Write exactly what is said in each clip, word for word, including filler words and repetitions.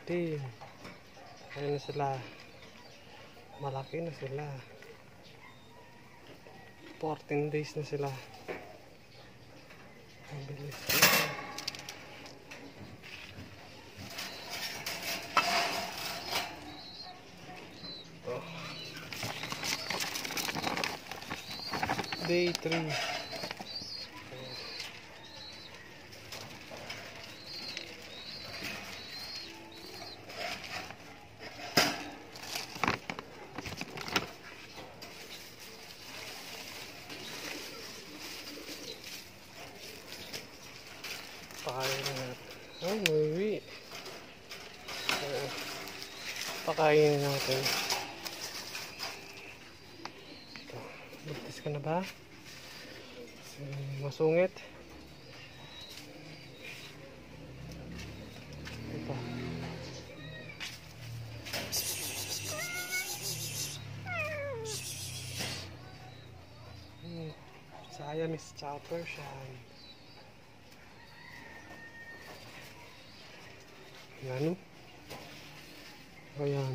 fourteen. Ayun na sila. Malaki na sila. fourteen days na sila. Ang bilis na. Oh. Day three. Pakain natin. Oh, maybe. Uh, pakain natin. Ito. Buntis ka na ba? Masungit. Ito. Hmm. Siamese tsaka Persian. Yan. O yan.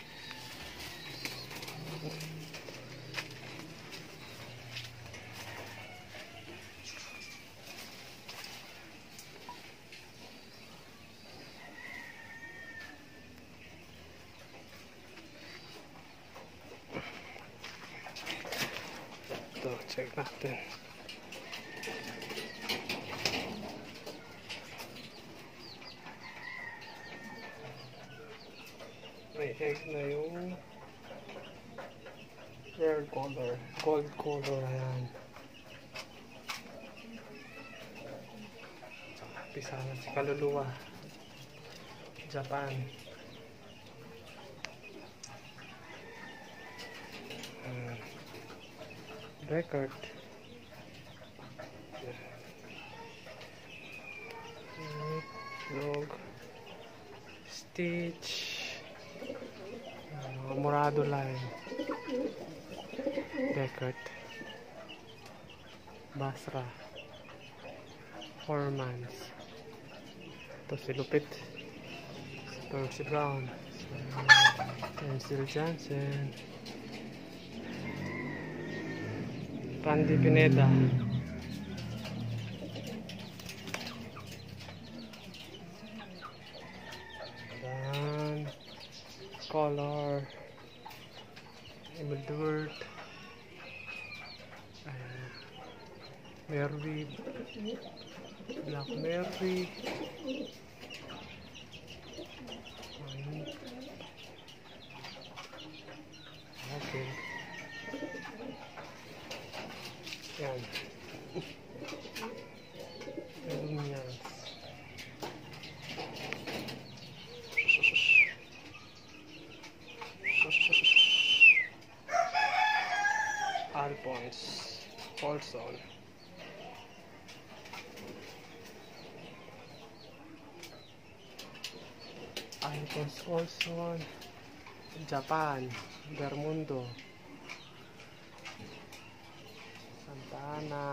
Ito, check natin. May egg na yung rare color, gold color. Ayan. Pisa na si kaluluwa, Japan. uh, record log Stitch. Uh, Morado line. Beckert. Basra. Hormans. Ito si Lupit. Percy Brown. Pencil Johnson. Randy Pineda. Dan Color. Emildurt. uh, Mary, Black Mary. Okay. Yan. Yan. Alphonse Olson. Alphonse Olson. Japan. Bermundo. Santa Ana.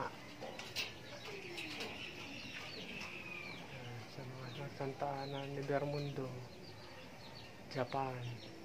Sa mga Santa Ana ni Bermundo, Japan.